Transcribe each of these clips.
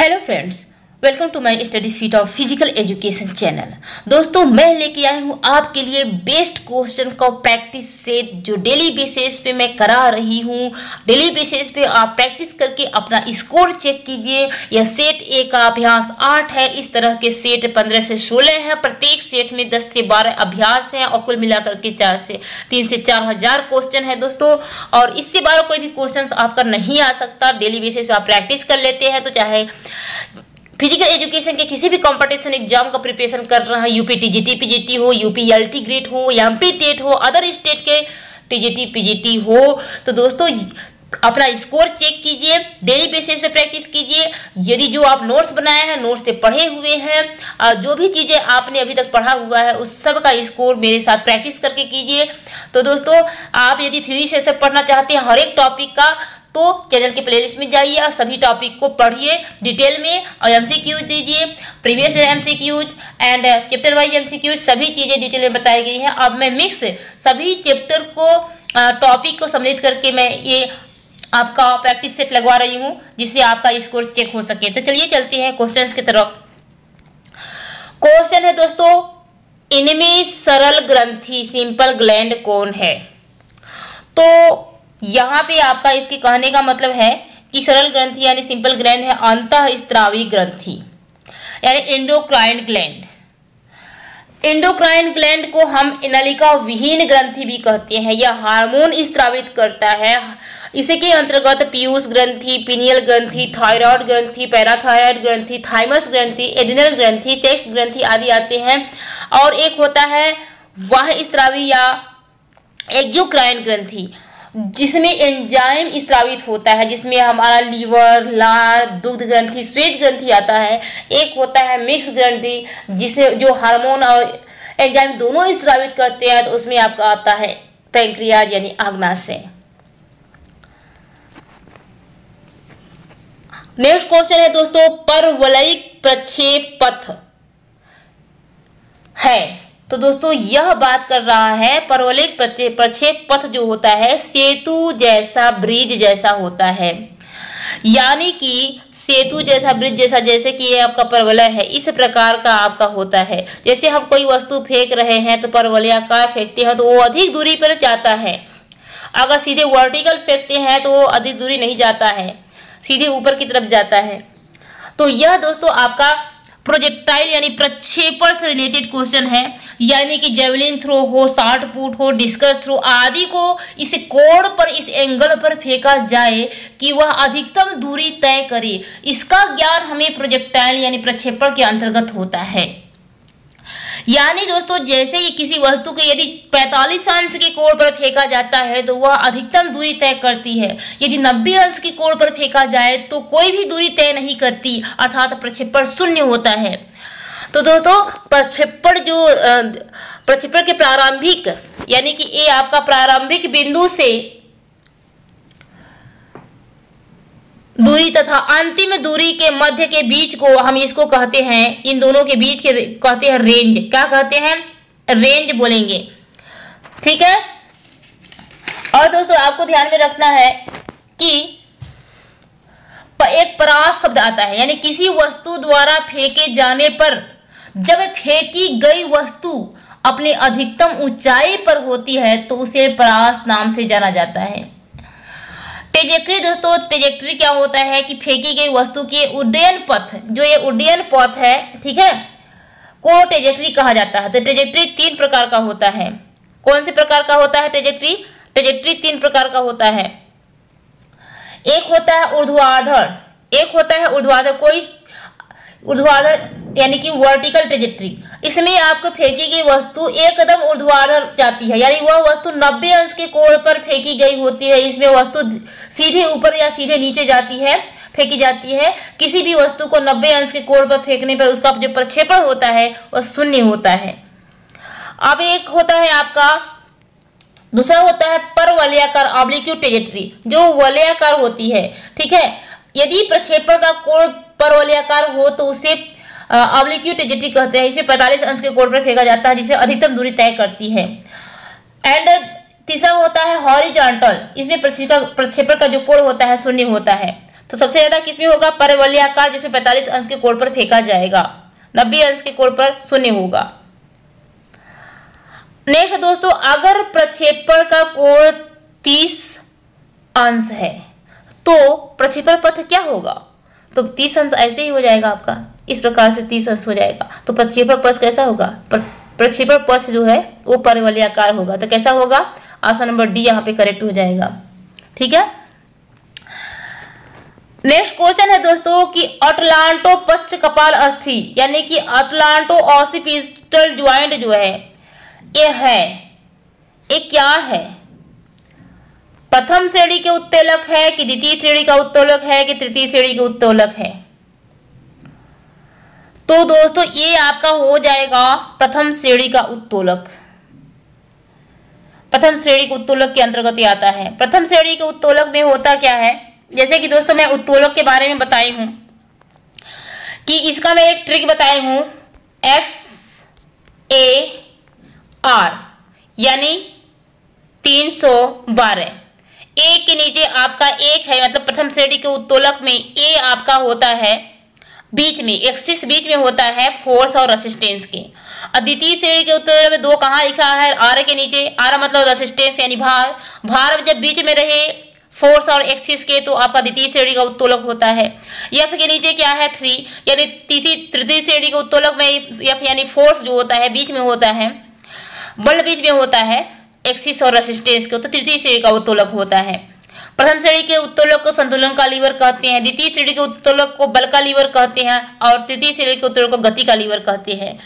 Hello friends, welcome to my study fit of physical education channel. दोस्तों, मैं लेके आई हूँ आपके लिए बेस्ट क्वेश्चन का प्रैक्टिस सेट जो डेली बेसिस पे मैं करा रही हूँ। डेली बेसिस पे आप प्रैक्टिस करके अपना स्कोर चेक कीजिए। यह सेट ए का अभ्यास 8 है। इस तरह के सेट 15 से 16 हैं। प्रत्येक सेट में 10 से 12 अभ्यास हैं और कुल मिलाकर के 3 से 4 हजार क्वेश्चन है दोस्तों। और इससे 12 कोई भी क्वेश्चन आपका नहीं आ सकता। डेली बेसिस पे आप प्रैक्टिस कर लेते हैं तो चाहे फिजिकल एजुकेशन के किसी भी कंपटीशन एग्जाम का प्रिपरेशन कर रहा है, यूपी टीजीटी पीजीटी हो, यूपी एलटी ग्रेड हो, एमपी टेट हो, अदर स्टेट के टीजीटी पीजीटी हो, तो दोस्तों अपना स्कोर चेक कीजिए। डेली बेसिस पे प्रैक्टिस कीजिए। यदि जो आप नोट्स बनाए हैं, नोट्स से पढ़े हुए हैं, जो भी चीज़ें आपने अभी तक पढ़ा हुआ है उस सब का स्कोर मेरे साथ प्रैक्टिस करके कीजिए। तो दोस्तों, आप यदि थ्योरी सेशन पढ़ना चाहते हैं हर एक टॉपिक का, तो चैनल के प्लेलिस्ट में जाइए और सभी टॉपिक को पढ़िए डिटेल में और एमसीक्यूज दीजिए, previous MCQs and chapter wise MCQs, सभी चीज़ें डिटेल में बताई गई हैं। अब मैं मिक्स सभी चैप्टर को टॉपिक को सम्मिलित करके मैं ये आपका प्रैक्टिस सेट लगवा रही हूँ जिससे आपका स्कोर चेक हो सके। तो चलिए चलते हैं क्वेश्चंस की तरफ। क्वेश्चन है दोस्तों, इनमें सरल ग्रंथि सिंपल ग्लैंड कौन है? तो यहाँ पे आपका इसके कहने का मतलब है कि सरल ग्रंथि यानी सिंपल ग्लैंड है अंतःस्रावी ग्रंथि यानी एंडोक्राइन ग्लैंड। एंडोक्राइन ग्लैंड को हम नलिका विहीन ग्रंथि भी कहते हैं। यह हार्मोन स्रावित करता है। इसके अंतर्गत पीयूष ग्रंथि, पिनियल ग्रंथि, थायराइड ग्रंथि, पैराथायराइड ग्रंथि, थाइमस ग्रंथि, एड्रिनल ग्रंथि, सेक्स ग्रंथि आदि आते हैं। और एक होता है वाह स्रावी या एक्सोक्राइन ग्रंथि जिसमें एंजाइम स्रावित होता है, जिसमें हमारा लीवर, लार, दुग्ध ग्रंथि, श्वेत ग्रंथि आता है। एक होता है मिक्स ग्रंथि जिसे जो हार्मोन और एंजाइम दोनों स्रावित करते हैं, तो उसमें आपका आता है पैंक्रियाज यानी आग्नाशय। नेक्स्ट क्वेश्चन है दोस्तों, परवलयिक प्रक्षेप पथ है। तो दोस्तों यह बात कर रहा है परवलयिक प्रक्षेप पथ जो होता है सेतु जैसा, ब्रिज जैसा होता है। यानी कि सेतु जैसा, ब्रिज जैसा, जैसे कि ये आपका परवलय है इस प्रकार का आपका होता है। जैसे हम कोई वस्तु फेंक रहे हैं तो परवलयाकार फेंकते हैं तो वो अधिक दूरी पर जाता है। अगर सीधे वर्टिकल फेंकते हैं तो वो अधिक दूरी नहीं जाता है, सीधे ऊपर की तरफ जाता है। तो यह दोस्तों आपका प्रोजेक्टाइल यानी प्रक्षेपण से रिलेटेड क्वेश्चन है। यानी कि जेवलिन थ्रो हो, शॉट पुट हो, डिस्कस थ्रो आदि को इस कोण पर, इस एंगल पर फेंका जाए कि वह अधिकतम दूरी तय करे, इसका ज्ञान हमें प्रोजेक्टाइल यानी प्रक्षेपण के अंतर्गत होता है। यानी दोस्तों जैसे ही किसी वस्तु को यदि 45 अंश के कोण पर फेंका जाता है तो वह अधिकतम दूरी तय करती है। यदि 90 अंश के कोण पर फेंका जाए तो कोई भी दूरी तय नहीं करती, अर्थात प्रक्षेपण शून्य होता है। तो दोस्तों प्रक्षेपण के प्रारंभिक यानी कि ये आपका प्रारंभिक बिंदु से दूरी तथा अंतिम दूरी के मध्य के बीच को हम इसको कहते हैं, इन दोनों के बीच के कहते हैं रेंज। क्या कहते हैं? रेंज बोलेंगे, ठीक है। और दोस्तों आपको ध्यान में रखना है कि एक परास शब्द आता है, यानी किसी वस्तु द्वारा फेंके जाने पर जब फेंकी गई वस्तु अपने अधिकतम ऊंचाई पर होती है तो उसे परास नाम से जाना जाता है। ट्रेजेक्ट्री दोस्तों, ट्रेजेक्ट्री क्या होता है कि फेंकी गई वस्तु के उड्डयन पथ, जो ये उड्डयन पथ है, ठीक है, को ट्रेजेक्ट्री कहा जाता है। तो ट्रेजेक्ट्री 3 प्रकार का होता है। कौन से प्रकार का होता है ट्रेजेक्ट्री? ट्रेजेक्ट्री 3 प्रकार का होता है। एक होता है ऊर्ध्वाधर, एक होता है ऊर्ध्वाधर, कोई ऊर्ध्वाधर यानी कि वर्टिकल ट्रेजेक्ट्री। इसमें आपको फेंकी गई वस्तु एकदम ऊर्ध्वाधर जाती है, यानी वह वस्तु 90 अंश के कोण पर फेंकी गई होती है। इसमें वस्तु सीधे ऊपर या सीधे नीचे जाती है, फेंकी जाती है। किसी भी वस्तु को 90 अंश के कोण पर फेंकने पर उसका जो प्रक्षेपण होता है वह शून्य होता है। अब एक होता है आपका, दूसरा होता है परवलयाकार ऑब्लिक्यूट ट्रेजेक्ट्री, जो वलयाकार होती है, ठीक है। यदि प्रक्षेपण का कोण परवलयाकार हो तो उसे ऑब्लिक्यूट ट्रेजेक्ट्री कहते हैं। इसमें 45 अंश के कोण पर फेंका जाता है जिसे अधिकतम दूरी तय करती है। एंड तीसरा होता है हॉरिजॉन्टल, इसमें प्रक्षेपण का जो कोण होता है शून्य होता है। तो सबसे ज्यादा किसमें होगा? परवलयाकार, जिसमें 45 अंश के कोण पर फेंका जाएगा, 90 अंश के कोण पर शून्य होगा। नेक्स्ट दोस्तों, अगर प्रक्षेपण का कोण 30 अंश है तो प्रक्षेपण पथ क्या होगा? तो 30 अंश ऐसे ही हो जाएगा आपका, इस प्रकार से 30 अंश हो जाएगा। तो प्रक्षेपण पथ कैसा होगा? प्रक्षेपण पथ जो है वो परवलयाकार होगा। तो कैसा होगा? ऑप्शन नंबर डी यहाँ पे करेक्ट हो जाएगा। ठीक है। नेक्स्ट क्वेश्चन है दोस्तों कि अटलांटो पश्च कपाल अस्थि यानी कि अटलांटो ऑसिपिटल ज्वाइंट जो है ये क्या है? प्रथम श्रेणी के उत्तोलक है कि द्वितीय श्रेणी का उत्तोलक है कि तृतीय श्रेणी के उत्तोलक है? तो दोस्तों ये आपका हो जाएगा प्रथम श्रेणी का उत्तोलक। प्रथम श्रेणी के उत्तोलक के अंतर्गत आता है। प्रथम श्रेणी के उत्तोलक में होता क्या है? जैसे कि दोस्तों मैं उत्तोलक के बारे में बताई हूं कि इसका मैं एक ट्रिक बताई हूं, FAR यानी 312। ए के नीचे आपका एक है, मतलब प्रथम श्रेणी के उत्तोलक में ए आपका होता है बीच में, एक्सिस बीच में होता है फोर्स और रेसिस्टेंस के। और द्वितीय श्रेणी के उत्तोलक में 2 कहाँ लिखा है? आर के नीचे। आर मतलब रेसिस्टेंस यानी भार। भार जब बीच में रहे फोर्स और एक्सिस के तो आपका द्वितीय श्रेणी का उत्तोलक होता है। एफ के नीचे क्या है? 3 यानी तृतीय श्रेणी के उत्तोलक में एफ यानी फोर्स जो होता है बीच में होता है, बल बीच में होता है एक्सिस और रेसिस्टेंस के, तो तृतीय श्रेणी का उत्तोलक होता है। प्रथम श्रेणी के उत्तोलक को संतुलन का लीवर कहते हैं, द्वितीय श्रेणी के उत्तोलक को बल का लीवर कहते हैं और तृतीय श्रेणी के उत्तोलक को गति का लीवर कहते हैं।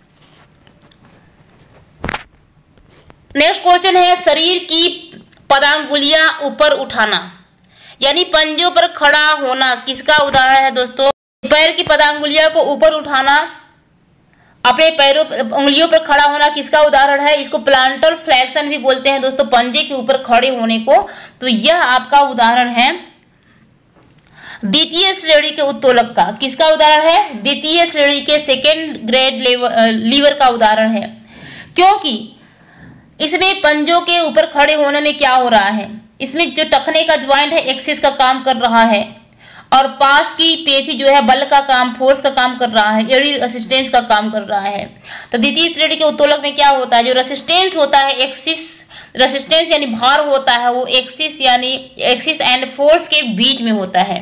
नेक्स्ट क्वेश्चन है शरीर की पदांगुलियां ऊपर उठाना यानी पंजों पर खड़ा होना किसका उदाहरण है दोस्तों? पैर की पदांगुलियां को ऊपर उठाना, अपने पैरों उंगलियों पर खड़ा होना किसका उदाहरण है? इसको प्लांटर फ्लेक्शन भी बोलते हैं दोस्तों, पंजे के ऊपर खड़े होने को। तो यह आपका उदाहरण है द्वितीय श्रेणी के उत्तोलक का। किसका उदाहरण है? द्वितीय श्रेणी के सेकेंड ग्रेड लीवर का उदाहरण है, क्योंकि इसमें पंजों के ऊपर खड़े होने में क्या हो रहा है? इसमें जो टखने का ज्वाइंट है एक्सिस का काम कर रहा है और पास की पेशी जो है बल का काम, फोर्स का काम कर रहा है, एडी रेसिस्टेंस का काम कर रहा है। तो द्वितीय श्रेणी के उत्तोलक में क्या होता है? जो रेसिस्टेंस होता है एक्सिस, रेसिस्टेंस यानी भार होता है वो एक्सिस यानी एक्सिस एंड फोर्स के बीच में होता है।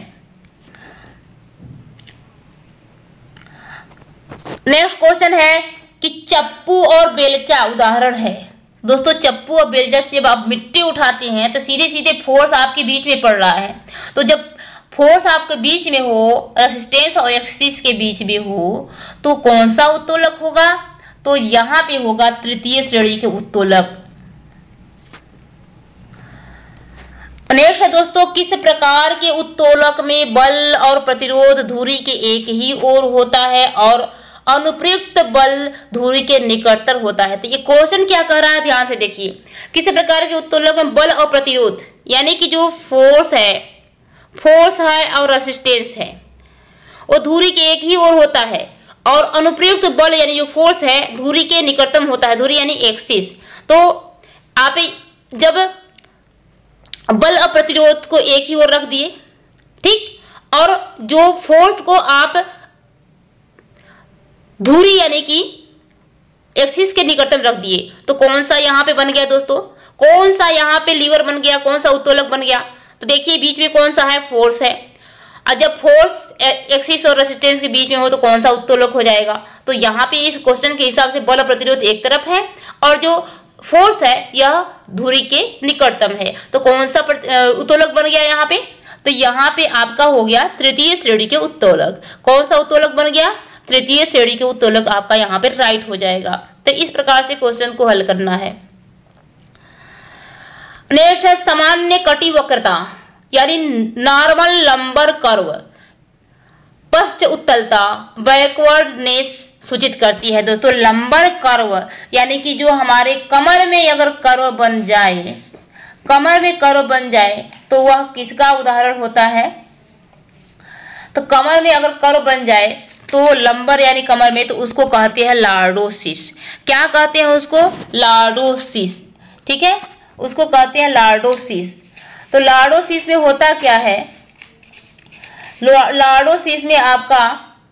नेक्स्ट क्वेश्चन है कि चप्पू और बेलचा उदाहरण है। दोस्तों चप्पू और बेलचा से जब आप मिट्टी उठाते हैं तो सीधे सीधे फोर्स आपके बीच में पड़ रहा है। तो जब फोर्स आपके बीच में हो, रेसिस्टेंस और एक्सिस के बीच में हो, तो कौन सा उत्तोलक होगा? तो यहां पे होगा तृतीय श्रेणी के उत्तोलक। नेक्स्ट है दोस्तों, किस प्रकार के उत्तोलक में बल और प्रतिरोध धुरी के एक ही ओर होता है और अनुप्रयुक्त बल धुरी के निकटतर होता है? तो ये क्वेश्चन क्या कह रहा है, ध्यान से देखिए। किस प्रकार के उत्तोलक में बल और प्रतिरोध यानी कि जो फोर्स है और रेसिस्टेंस है वो धुरी के एक ही ओर होता है और अनुप्रयुक्त बल यानी जो फोर्स है धुरी के निकटतम होता है, धुरी यानी एक्सिस। तो आप जब बल और प्रतिरोध को एक ही ओर रख दिए, ठीक, और जो फोर्स को आप धुरी यानी कि एक्सिस के निकटतम रख दिए, तो कौन सा यहाँ पे बन गया दोस्तों? कौन सा यहाँ पे लीवर बन गया? कौन सा उत्तोलक बन गया? तो देखिए बीच में कौन सा है? फोर्स है। और जब फोर्स एक्सिस और रेसिस्टेंस के बीच में हो तो कौन सा उत्तोलक हो जाएगा? तो यहाँ पे इस क्वेश्चन के हिसाब से बल और प्रतिरोध एक तरफ है और जो फोर्स है यह धुरी के निकटतम है। तो कौन सा उत्तोलक बन गया यहाँ पे? तो यहाँ पे आपका हो गया तृतीय श्रेणी के उत्तोलक। कौन सा उत्तोलक बन गया? तृतीय श्रेणी के उत्तोलक आपका यहाँ पे राइट हो जाएगा। तो इस प्रकार से क्वेश्चन को हल करना है। नेक्स्ट है सामान्य कटी वक्रता यानी नॉर्मल लंबर कर्व पश्च उत्तलता बैकवर्डनेस सूचित करती है। दोस्तों लंबर कर्व यानी कि जो हमारे कमर में अगर कर्व बन जाए, कमर में कर्व बन जाए तो वह किसका उदाहरण होता है? तो कमर में अगर कर्व बन जाए तो लंबर यानी कमर में, तो उसको कहते हैं लॉर्डोसिस। क्या कहते हैं उसको? लॉर्डोसिस। ठीक है, उसको कहते हैं लॉर्डोसिस। तो लॉर्डोसिस में होता क्या है लॉर्डोसिस में आपका,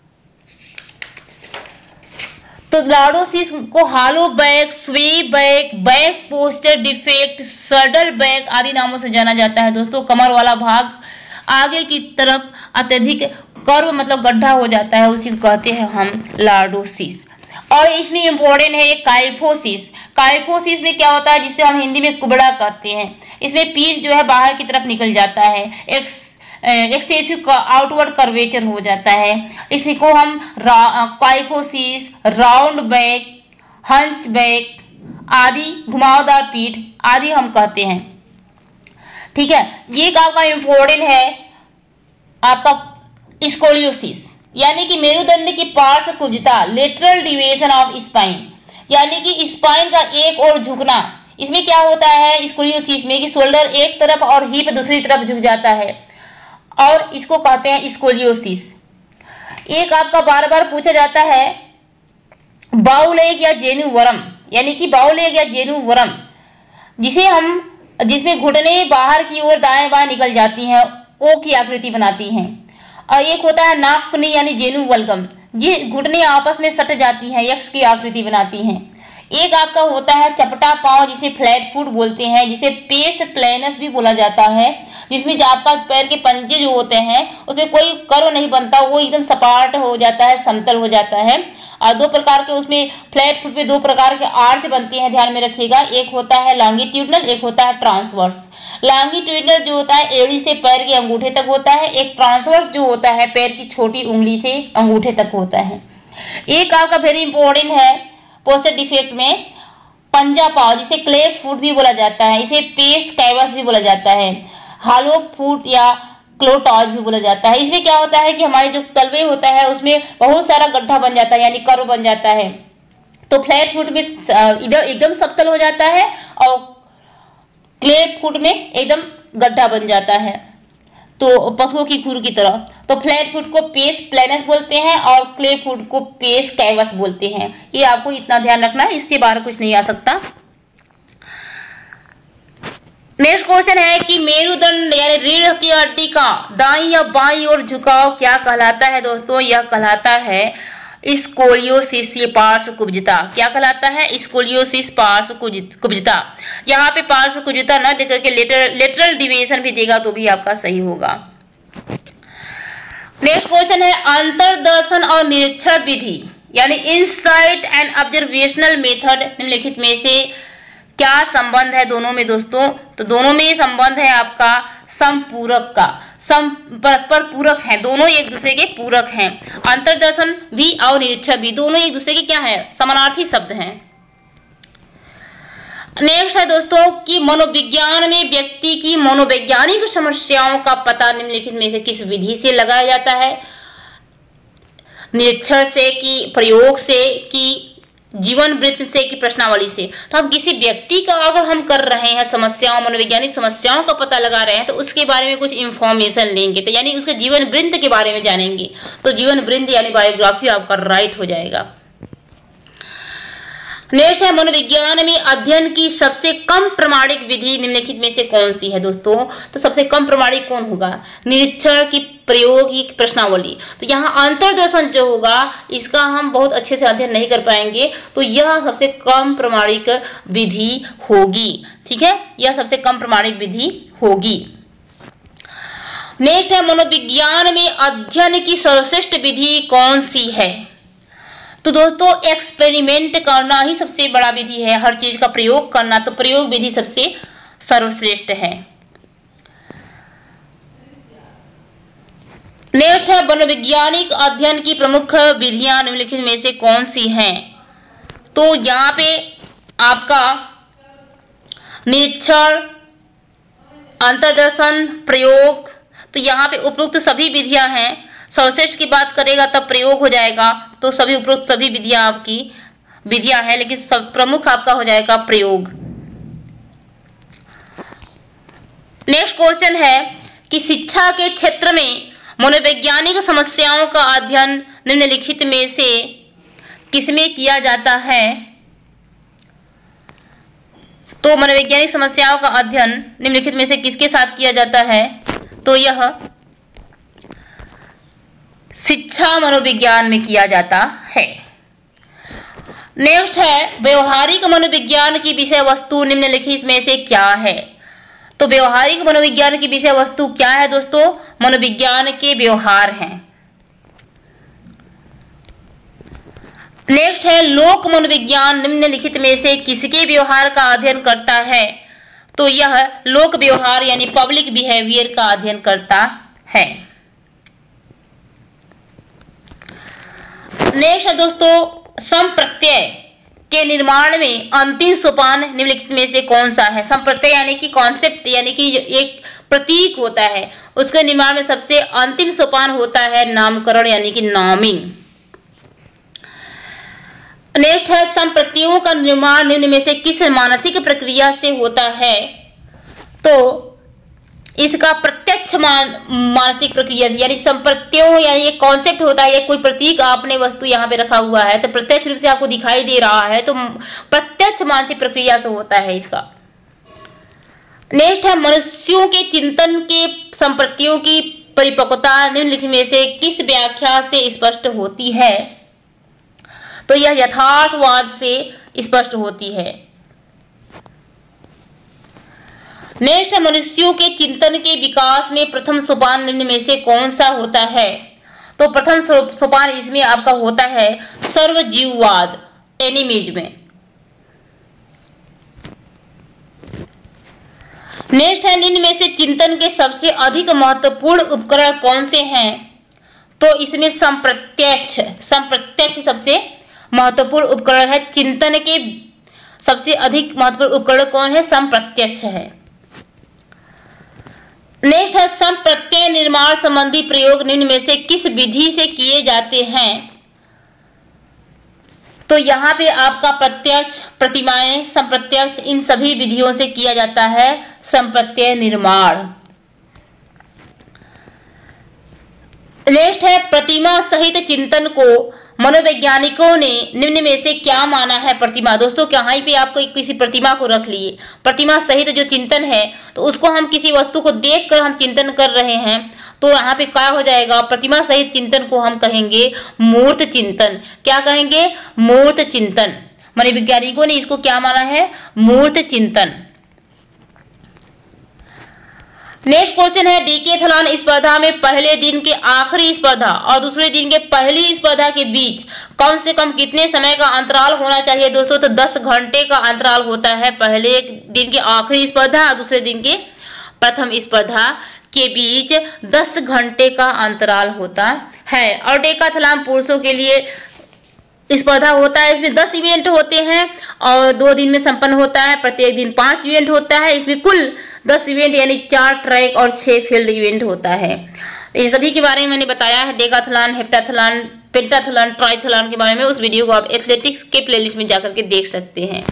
तो लॉर्डोसिस को hollow back, sway back, back posture defect, saddle back आदि नामों से जाना जाता है दोस्तों। कमर वाला भाग आगे की तरफ अत्यधिक कर्व मतलब गड्ढा हो जाता है, उसी को कहते हैं हम लॉर्डोसिस। और इसमें इम्पोर्टेंट है काइफोसिस। काइफोसिस में क्या होता है, जिसे हम हिंदी में कुबड़ा कहते हैं। इसमें पीठ जो है बाहर की तरफ निकल जाता है, एक्सेसिव आउटवर्ड कर्वेचर हो जाता है। इसी को हम kyphosis, round back, hunch back आदि, घुमावदार पीठ आदि हम कहते हैं। ठीक है, ये आपका इम्पोर्टेंट है आपका स्कोलियोसिस, यानी कि मेरुदंड की पार्श्व कुब्जता, लेटरल डिविएशन ऑफ स्पाइन, यानी कि स्पाइन का एक ओर झुकना। इसमें क्या होता है स्कोलियोसिस में कि शोल्डर एक तरफ और हिप दूसरी तरफ झुक जाता है, और इसको कहते हैं स्कोलियोसिस। एक आपका बार बार पूछा जाता है बाउलेग या जेनुवरम, यानी कि बाउलेग या जेनुवरम, जिसमें घुटने बाहर की ओर दाएं बाएं निकल जाती हैं, ओ की आकृति बनाती हैं। और एक होता है नाकपुनी यानी जेनुवल्गम, ये घुटने आपस में सट जाती हैं, यक्ष की आकृति बनाती हैं। एक आपका होता है चपटा पांव, जिसे फ्लैट फुट बोलते हैं, जिसे पेस प्लेनस भी बोला जाता है, जिसमें जो आपका पैर के पंजे जो होते हैं उसमें कोई कर्व नहीं बनता, वो एकदम सपाट हो जाता है, समतल हो जाता है। और दो प्रकार के उसमें फ्लैट फुट में दो प्रकार के आर्च बनते हैं, ध्यान में रखिएगा। एक होता है लॉन्गिट्यूडनल, एक होता है ट्रांसवर्स। लॉन्गिट्यूडनल जो होता है एड़ी से पैर के अंगूठे तक होता है, एक ट्रांसवर्स जो होता है पैर की छोटी उंगली से अंगूठे तक होता है। एक आपका वेरी इंपॉर्टेंट है पोस्चर डिफेक्ट में पंजा पाव, जिसे क्ले फुट भी बोला जाता है, इसे पेस कैवस भी बोला जाता है, हालो फुट या क्लोटॉज भी बोला जाता है। इसमें क्या होता है कि हमारे जो तलवे होता है उसमें बहुत सारा गड्ढा बन जाता है, यानी कर्व बन जाता है। तो फ्लैट फुट में एकदम समतल हो जाता है और क्ले फुट में एकदम गड्ढा बन जाता है, तो पशुओं की खुर की तरह। तो फ्लैट फुट को पेस प्लेनस बोलते हैं और क्ले फुट को पेस कैवस बोलते हैं। ये आपको इतना ध्यान रखना है, इससे बाहर कुछ नहीं आ सकता। नेक्स्ट क्वेश्चन है कि मेरुदंड यानी रीढ़ की हड्डी का दाईं या बाईं ओर झुकाव क्या कहलाता है दोस्तों? यह कहलाता है स्कोलियोसिस, ये पार्श्व कुब्जता। क्या कहलाता है? स्कोलियोसिस, पार्श्व कुब्जता। यहाँ पे पार्श्व कुब्जता न देकर के लेटरल डिविएशन भी देगा तो भी आपका सही होगा। नेक्स्ट क्वेश्चन है अंतर्दर्शन और निरीक्षण विधि यानी इनसाइट एंड ऑब्जर्वेशनल मेथड निम्नलिखित में से क्या संबंध है दोनों में दोस्तों? तो दोनों में संबंध है आपका समपूरक का, परस्पर पूरक है, दोनों एक दूसरे के पूरक हैं। अंतर्दर्शन भी और निरीक्षण भी दोनों एक दूसरे के क्या है? समानार्थी शब्द हैं। नेक्स्ट है दोस्तों कि मनोविज्ञान में व्यक्ति की मनोवैज्ञानिक समस्याओं का पता निम्नलिखित में से किस विधि से लगाया जाता है? निरीक्षण से, कि प्रयोग से, कि जीवन वृत्त से, कि प्रश्नावली से। तो हम किसी व्यक्ति का अगर हम कर रहे हैं समस्याओं, मनोवैज्ञानिक समस्याओं का पता लगा रहे हैं तो उसके बारे में कुछ इंफॉर्मेशन लेंगे, तो यानी उसके जीवन वृत्त के बारे में जानेंगे, तो जीवन वृत्त यानी बायोग्राफी आपका राइट हो जाएगा। नेक्स्ट है मनोविज्ञान में अध्ययन की सबसे कम प्रमाणिक विधि निम्नलिखित में से कौन सी है दोस्तों? तो सबसे कम प्रमाणिक कौन होगा? निरीक्षण की, प्रयोग की, प्रश्नावली। तो यहाँ अंतर्दर्शन जो होगा इसका हम बहुत अच्छे से अध्ययन नहीं कर पाएंगे, तो यह सबसे कम प्रमाणिक विधि होगी। ठीक है, यह सबसे कम प्रमाणिक विधि होगी। नेक्स्ट है मनोविज्ञान में अध्ययन की सर्वश्रेष्ठ विधि कौन सी है? तो दोस्तों एक्सपेरिमेंट करना ही सबसे बड़ा विधि है, हर चीज का प्रयोग करना, तो प्रयोग विधि सबसे सर्वश्रेष्ठ है। नेक्स्ट है मनोवैज्ञानिक अध्ययन की प्रमुख विधियां निम्नलिखित में से कौन सी हैं? तो यहाँ पे आपका निरीक्षण, अंतर्दर्शन, प्रयोग, तो यहाँ पे उपरोक्त सभी विधियां हैं। सर्वश्रेष्ठ की बात करेगा तब प्रयोग हो जाएगा, तो सभी उपरोक्त सभी विधियां आपकी विधियां हैं, लेकिन सब प्रमुख आपका हो जाएगा प्रयोग। नेक्स्ट क्वेश्चन है कि शिक्षा के क्षेत्र में मनोवैज्ञानिक समस्याओं का अध्ययन निम्नलिखित में से किसमें किया जाता है? तो मनोवैज्ञानिक समस्याओं का अध्ययन निम्नलिखित में से किसके साथ किया जाता है? तो यह शिक्षा मनोविज्ञान में किया जाता है। नेक्स्ट है व्यवहारिक मनोविज्ञान की विषय वस्तु निम्नलिखित में से क्या है। तो व्यवहारिक मनोविज्ञान की विषय वस्तु क्या है दोस्तों? मनोविज्ञान के व्यवहार हैं। नेक्स्ट है लोक मनोविज्ञान निम्नलिखित में से किसके व्यवहार का अध्ययन करता है? तो यह लोक व्यवहार यानी पब्लिक बिहेवियर का अध्ययन करता है। नेक्स्ट है दोस्तों संप्रत्यय के निर्माण में अंतिम सोपान निम्नलिखित में से कौन सा है? संप्रत्यय यानी कि कॉन्सेप्ट यानी कि एक प्रतीक होता है, उसके निर्माण में सबसे अंतिम सोपान होता है नामकरण यानी कि नामिंग। नेक्स्ट है संप्रत्ययों का निर्माण निम्न में से किस मानसिक प्रक्रिया से होता है? तो इसका प्रत्यक्ष मानसिक प्रक्रिया से, यानी संप्रत्ययों यानी एक कॉन्सेप्ट होता है, कोई प्रतीक आपने वस्तु यहाँ पे रखा हुआ है तो प्रत्यक्ष रूप से आपको दिखाई दे रहा है, तो प्रत्यक्ष मानसिक प्रक्रिया से होता है इसका। नेक्स्ट है मनुष्यों के चिंतन के संप्रत्ययों की परिपक्वता निम्नलिखित में से किस व्याख्या से स्पष्ट होती है? तो यह यथार्थवाद से स्पष्ट होती है। नेक्स्ट है मनुष्यों के चिंतन के विकास में प्रथम सोपान निम्न में से कौन सा होता है? तो प्रथम सोपान इसमें आपका होता है सर्वजीववाद एनिमिज्म में। नेक्स्ट है निम्न में से चिंतन के सबसे अधिक महत्वपूर्ण उपकरण कौन से हैं? तो इसमें संप्रत्यक्ष सबसे महत्वपूर्ण उपकरण है। चिंतन के सबसे अधिक महत्वपूर्ण उपकरण कौन है? संप्रत्यक्ष है। नेक्स्ट है संप्रत्यय निर्माण संबंधी प्रयोग निम्न में से किस विधि से किए जाते हैं? तो यहाँ पे आपका प्रत्यक्ष, प्रतिमाएं, संप्रत्यक्ष, इन सभी विधियों से किया जाता है संप्रत्यय निर्माण। नेक्स्ट है प्रतिमा सहित चिंतन को मनोवैज्ञानिकों ने निम्न में से क्या माना है? प्रतिमा दोस्तों कहीं पे आपको किसी प्रतिमा को रख लिए, प्रतिमा सहित जो चिंतन है तो उसको हम किसी वस्तु को देखकर हम चिंतन कर रहे हैं, तो यहाँ पे क्या हो जाएगा? प्रतिमा सहित चिंतन को हम कहेंगे मूर्त चिंतन। क्या कहेंगे? मूर्त चिंतन। मनोवैज्ञानिकों ने इसको क्या माना है? मूर्त चिंतन। नेक्स्ट क्वेश्चन है डीकेथलॉन स्पर्धा में पहले दिन के आखिरी स्पर्धा और दूसरे दिन के पहली स्पर्धा के बीच कम से कम कितने समय का अंतराल होना चाहिए दोस्तों? तो 10 घंटे का अंतराल होता है। पहले दिन के आखिरी स्पर्धा और दूसरे दिन के प्रथम स्पर्धा के बीच 10 घंटे का अंतराल होता है। और डेकाथलॉन पुरुषों के लिए स्पर्धा होता है, इसमें 10 इवेंट होते हैं और 2 दिन में संपन्न होता है। प्रत्येक दिन 5 इवेंट होता है। इसमें कुल 10 इवेंट यानी 4 ट्रैक और 6 फील्ड इवेंट होता है। इन सभी के बारे में मैंने बताया है, डेकाथलॉन, हेप्टाथलॉन, पेंटाथलॉन, ट्राइथलॉन के बारे में। उस वीडियो को आप एथलेटिक्स के प्लेलिस्ट में जाकर के देख सकते हैं।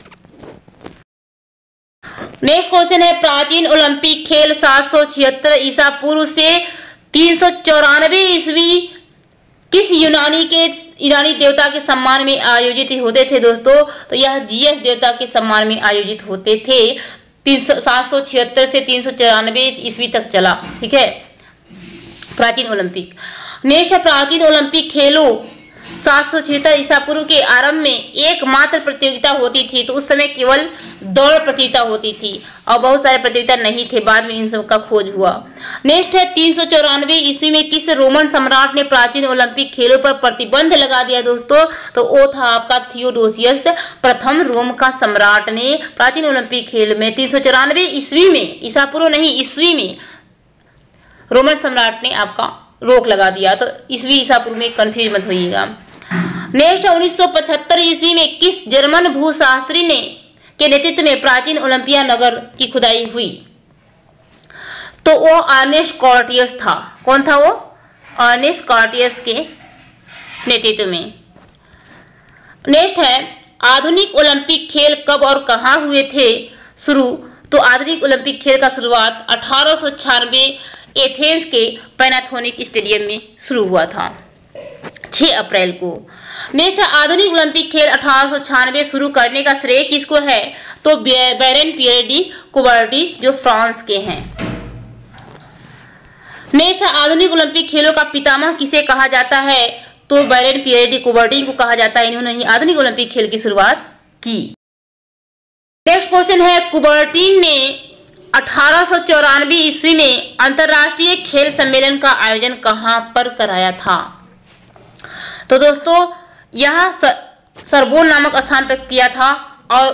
नेक्स्ट क्वेश्चन है प्राचीन ओलंपिक खेल 776 ईसा पूर्व से 394 ईस्वी किस यूनानी देवता के सम्मान में आयोजित होते थे दोस्तों? तो यह जीएस देवता के सम्मान में आयोजित होते थे। 776 से 394 ईस्वी तक चला। ठीक है, प्राचीन ओलंपिक। नेक्स्ट है प्राचीन ओलंपिक खेलों 776 ईसा पूर्व के आरंभ में एकमात्र प्रतियोगिता होती थी, तो उस समय केवल दौड़ प्रतियोगिता होती थी और बहुत सारे प्रतियोगिता नहीं थे, बाद में इन सब का खोज हुआ। नेक्स्ट है 394 ईस्वी में किस रोमन सम्राट ने प्राचीन ओलंपिक खेलों पर प्रतिबंध लगा दिया दोस्तों? तो वो था आपका थियोडोसियस प्रथम। रोम का सम्राट ने प्राचीन ओलंपिक खेल में 394 ईस्वी में, ईसा पूर्व नहीं ईस्वी में, रोमन सम्राट ने आपका रोक लगा दिया। तो ईस्वी ईसा पूर्व में कंफ्यूज मत होइएगा। नेक्स्ट 1975 ईस्वी में किस जर्मन भूशास्त्री ने के नेतृत्व में प्राचीन ओलंपिया नगर की खुदाई हुई? तो वो अर्नेस्ट कॉर्टियस था। कौन था वो? अर्नेस्ट कॉर्टियस के नेतृत्व में। नेक्स्ट है आधुनिक ओलंपिक खेल कब और कहाँ हुए थे शुरू? तो आधुनिक ओलंपिक खेल का शुरुआत 1896 एथेंस के पैनाथोनिक स्टेडियम में शुरू हुआ था 6 अप्रैल को। नेक्स्ट आधुनिक ओलंपिक खेल 1896 शुरू करने का श्रेय किसको है? तो बैरन पियर डी कुबर्टी जो फ्रांस के हैं। नेक्स्ट, आधुनिक ओलंपिक खेलों का पितामह किसे कहा जाता है? तो बैरन पियरे डी कुबर्टिन को कहा जाता है। इन्होंने ही आधुनिक ओलंपिक खेल की शुरुआत की। नेक्स्ट क्वेश्चन है, कुबर्टिन ने 1894 ईस्वी में अंतरराष्ट्रीय खेल सम्मेलन का आयोजन कहां पर कराया था? तो दोस्तों यह सरबोन नामक स्थान पर किया था और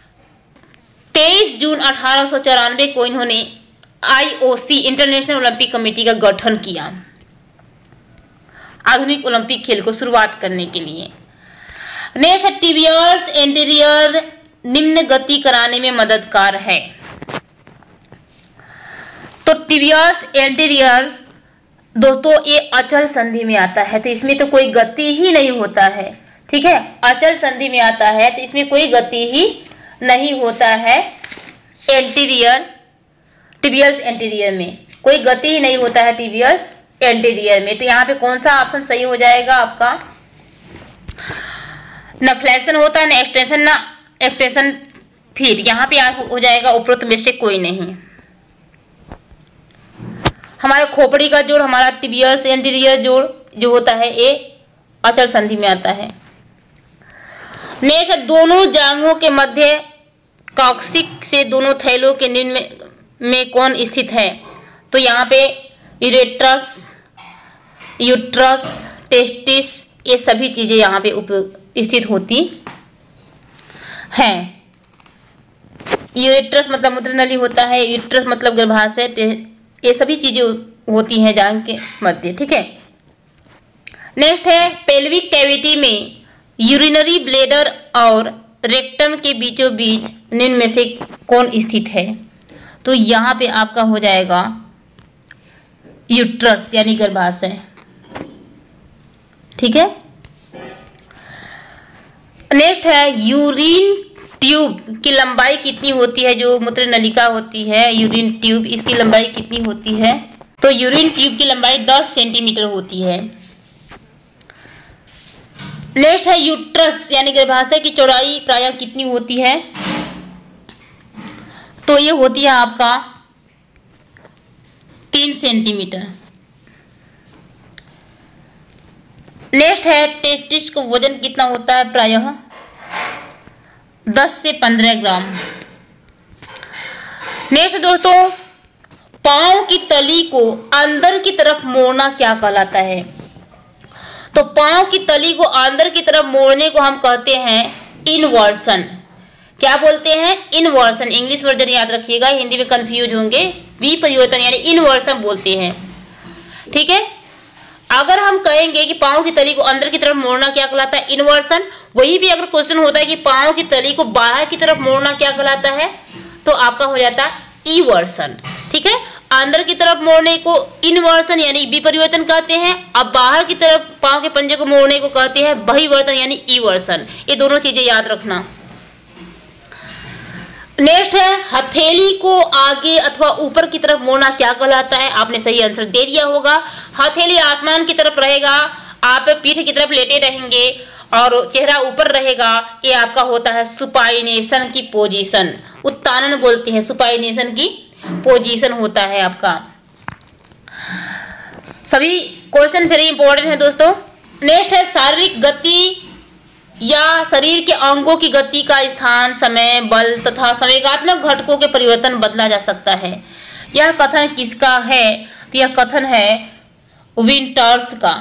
23 जून 1894 को इन्होंने IOC इंटरनेशनल ओलंपिक कमेटी का गठन किया आधुनिक ओलंपिक खेल को शुरुआत करने के लिए। नेक्स्ट, टिबियस एंटीरियर निम्न गति कराने में मददगार है। तो टिबियस एंटीरियर दोस्तों ये अचल संधि में आता है, तो इसमें तो कोई गति ही नहीं होता है। ठीक है, अचल संधि में आता है तो इसमें कोई गति ही नहीं होता है। एंटीरियर, टिबियस एंटीरियर में कोई गति ही नहीं होता है टिबियस एंटीरियर में। तो यहाँ पे कौन सा ऑप्शन सही हो जाएगा आपका? न फ्लेक्शन होता है न एक्सटेंशन, ना एक्सटेंशन। फिर यहाँ पे हो जाएगा उपरोक्त में से कोई नहीं। हमारे खोपड़ी का जोड़, हमारा टिबियस एंटीरियर जोड़ जो होता है ये अचल संधि में आता है। नेक्स्ट, दोनों जांघों के मध्य कॉक्सिक से दोनों थैलों के निम्न में कौन स्थित है? तो यहाँ पे यूरेट्रस, यूट्रस, टेस्टिस ये सभी चीजें यहाँ पे स्थित होती हैं। यूरेट्रस मतलब मूत्र नली होता है, यूट्रस मतलब गर्भाशय, ये सभी चीजें होती हैं जांघ के मध्य। ठीक है। नेक्स्ट है, पेल्विक कैविटी में यूरिनरी ब्लैडर और रेक्टम के बीचों बीच निम्न में से कौन स्थित है? तो यहाँ पे आपका हो जाएगा यूट्रस यानी गर्भाशय। ठीक है। नेक्स्ट है, यूरिन ट्यूब की लंबाई कितनी होती है? जो मूत्र नलिका होती है यूरिन ट्यूब, इसकी लंबाई कितनी होती है? तो यूरिन ट्यूब की लंबाई 10 सेंटीमीटर होती है। नेक्स्ट है, यूट्रस यानी गर्भाशय की चौड़ाई प्रायः कितनी होती है? तो ये होती है आपका 3 सेंटीमीटर। नेक्स्ट है, टेस्टिस का वजन कितना होता है? प्रायः 10 से 15 ग्राम। नेक्स्ट दोस्तों, पांव की तली को अंदर की तरफ मोड़ना क्या कहलाता है? तो पांव की तली को अंदर की तरफ मोड़ने को हम कहते हैं इनवर्सन। क्या बोलते हैं? इनवर्सन। इंग्लिश वर्जन याद रखिएगा, हिंदी में कंफ्यूज होंगे। विपरिवर्तन यानी इनवर्सन बोलते हैं। ठीक है। अगर हम कहेंगे कि पांव की तली को अंदर की तरफ मोड़ना क्या कहलाता है? इनवर्सन। वही भी अगर क्वेश्चन होता है कि पांव की तली को बाहर की तरफ मोड़ना क्या कहलाता है, तो आपका हो जाता है इवर्सन। ठीक है। अंदर की तरफ मोड़ने को इनवर्सन यानी विपरिवर्तन कहते हैं, अब बाहर की तरफ पांव के पंजे को मोड़ने को कहते हैं बहिवर्तन यानी इवर्सन। ये दोनों चीजें याद रखना। नेक्स्ट है, हथेली को आगे अथवा ऊपर की तरफ मोड़ना क्या कहलाता है? आपने सही आंसर दे दिया होगा। हथेली आसमान की तरफ रहेगा, आप पीठ की तरफ लेटे रहेंगे और चेहरा ऊपर रहेगा। ये आपका होता है सुपाइनेशन की पोजीशन, उत्तानन बोलते हैं। सुपाइनेशन की पोजीशन होता है आपका। सभी क्वेश्चन वेरी इंपॉर्टेंट है दोस्तों। नेक्स्ट है, शारीरिक गति या शरीर के अंगों की गति का स्थान, समय, बल तथा संवेगात्मक घटकों के परिवर्तन बदला जा सकता है। यह कथन किसका है? तो यह कथन है विंटर्स का।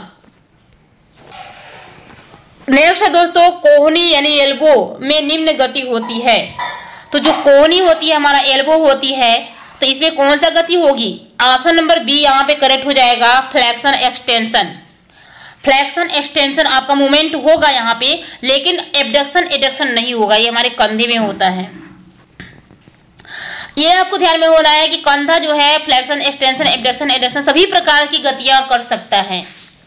नेक्स्ट है दोस्तों, कोहनी यानी एल्बो में निम्न गति होती है। तो जो कोहनी होती है हमारा एल्बो होती है, तो इसमें कौन सा गति होगी? ऑप्शन नंबर बी यहाँ पे करेक्ट हो जाएगा, फ्लेक्शन एक्सटेंशन। फ्लेक्शन एक्सटेंशन आपका मूवमेंट होगा यहाँ पे, लेकिन एबडक्शन एडक्शन नहीं होगा। ये हमारे कंधे में होता है। ये आपको ध्यान में होना है कि कंधा जो है फ्लेक्शन एक्सटेंशन एबडक्शन एडक्शन सभी प्रकार की गतियां कर सकता है।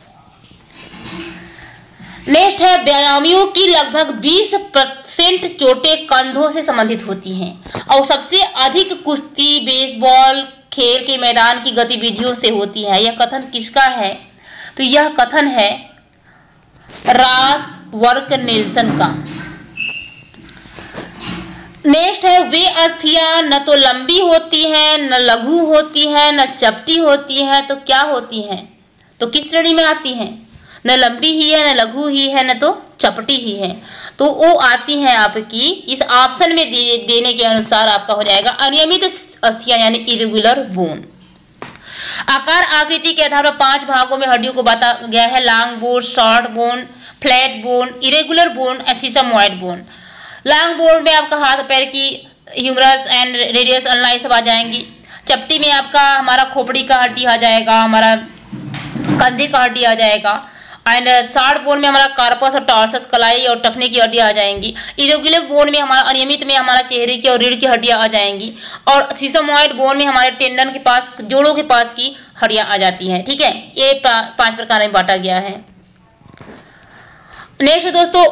नेक्स्ट है, व्यायामियों की लगभग 20% चोटें कंधों से संबंधित होती हैं और सबसे अधिक कुश्ती, बेसबॉल खेल के मैदान की गतिविधियों से होती है। यह कथन किसका है? तो यह कथन है रास वर्क नेल्सन का। नेक्स्ट है वे अस्थियां न तो लंबी होती हैं, न लघु होती हैं, न चपटी होती हैं, तो क्या होती हैं? तो किस श्रेणी में आती हैं? न लंबी ही है, न लघु ही है, न तो चपटी ही है। तो वो आती हैं आपकी इस ऑप्शन में देने के अनुसार आपका हो जाएगा अनियमित अस्थियां यानी इरेगुलर बोन। आकार आकृति के आधार पर 5 भागों में हड्डियों को बांटा गया है। Long bone, short bone, flat bone, irregular bone, sesamoid bone. Long bone में आपका हाथ पैर की ह्यूमरस एंड रेडियस अल्नाई सब आ जाएंगी। चपटी में आपका हमारा खोपड़ी का हड्डी आ जाएगा, हमारा कंधे का हड्डी आ जाएगा। एंड शॉर्ट बोन में हमारा कार्पस और टॉर्सस कलाई और टखने की हड्डियां आ जाएंगी। इरेगुलर बोन में हमारा अनियमित में हमारा चेहरे की और रीढ़ की हड्डियां आ जाएंगी। और सीसमॉइड बोन में हमारे टेंडन के पास, जोड़ों के पास की हड्डियां आ जाती हैं। ठीक है, ये 5 प्रकार में बांटा गया है। नेक्स्ट दोस्तों,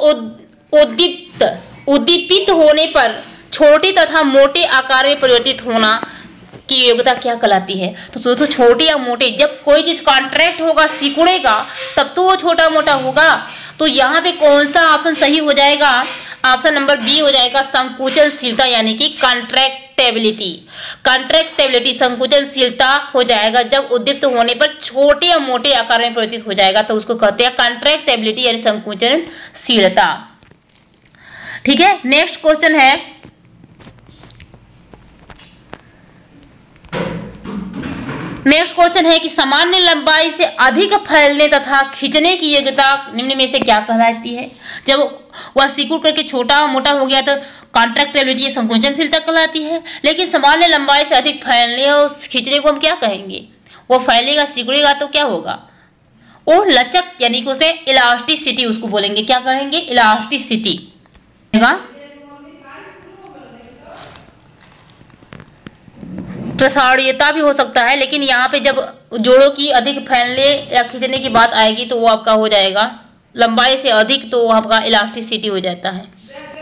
उद्दीपित होने पर छोटे तथा मोटे आकार में परिवर्तित होना की योग्यता क्या कहलाती है? तो दोस्तों छोटे या मोटे, जब कोई चीज कॉन्ट्रैक्ट होगा, सिकुड़ेगा, तब तो वो छोटा मोटा होगा। तो यहाँ पे कौन सा ऑप्शन सही हो जाएगा? ऑप्शन नंबर बी हो जाएगा संकुचनशीलता यानी कि कॉन्ट्रैक्टेबिलिटी। कॉन्ट्रैक्टेबिलिटी संकुचनशीलता हो जाएगा जब उद्दीप्त होने पर छोटे या मोटे आकार में परिवर्तित हो जाएगा, तो उसको कहते हैं कॉन्ट्रैक्टेबिलिटी यानी संकुचनशीलता। ठीक है, नेक्स्ट क्वेश्चन है कि सामान्य लंबाई से अधिक फैलने तथा खींचने की योग्यता निम्न में से क्या कहलाती है? जब वह सिकुड़ करके छोटा मोटा हो गया तो कॉन्ट्रैक्टिबिलिटी संकुचनशीलता कहलाती है। लेकिन सामान्य लंबाई से अधिक फैलने और खींचने को हम क्या कहेंगे? वो फैलेगा, सिकुड़ेगा तो क्या होगा? वो लचक यानी कि उसे इलास्टिसिटी उसको बोलेंगे। क्या कहेंगे? इलास्टिसिटी। प्रसारणीयता भी हो सकता है, लेकिन यहाँ पे जब जोड़ों की अधिक फैलने या खींचने की बात आएगी तो वो आपका हो जाएगा लंबाई से अधिक, तो वो आपका इलास्टिसिटी हो जाता है।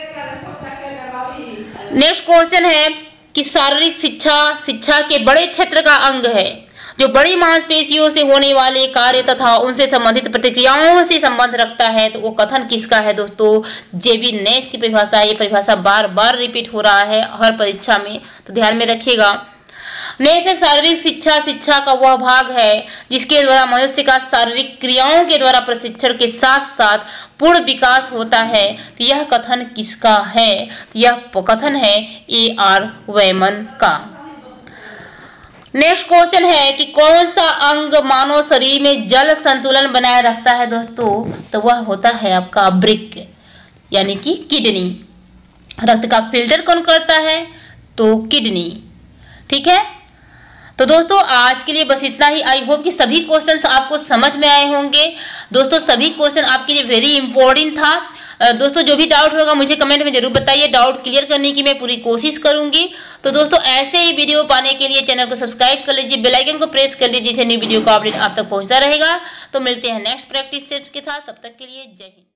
नेक्स्ट क्वेश्चन है कि शारीरिक शिक्षा के बड़े क्षेत्र का अंग है जो बड़ी मांसपेशियों से होने वाले कार्य तथा उनसे संबंधित प्रतिक्रियाओं से संबंध रखता है, तो वो कथन किसका है? दोस्तों जेबी नेस की परिभाषा। ये परिभाषा बार बार रिपीट हो रहा है हर परीक्षा में, तो ध्यान में रखिएगा। नेक्स्ट शारीरिक शिक्षा का वह भाग है जिसके द्वारा मनुष्य का शारीरिक क्रियाओं के द्वारा प्रशिक्षण के साथ साथ पूर्ण विकास होता है। तो यह कथन किसका है? तो यह कथन है A.R. वैमन का। नेक्स्ट क्वेश्चन है कि कौन सा अंग मानव शरीर में जल संतुलन बनाए रखता है? दोस्तों तो वह होता है आपका वृक्क यानी कि किडनी। रक्त का फिल्टर कौन करता है? तो किडनी। ठीक है, तो दोस्तों आज के लिए बस इतना ही। आई होप कि सभी क्वेश्चंस आपको समझ में आए होंगे। दोस्तों सभी क्वेश्चन आपके लिए वेरी इंपॉर्टेंट था। दोस्तों जो भी डाउट होगा मुझे कमेंट में जरूर बताइए, डाउट क्लियर करने की मैं पूरी कोशिश करूंगी। तो दोस्तों ऐसे ही वीडियो पाने के लिए चैनल को सब्सक्राइब कर लीजिए, बेल आइकन को प्रेस कर लीजिए, जिससे न्यू वीडियो का अपडेट आप तक पहुंचता रहेगा। तो मिलते हैं नेक्स्ट प्रैक्टिस सेट के साथ, तब तक के लिए जय हिंद।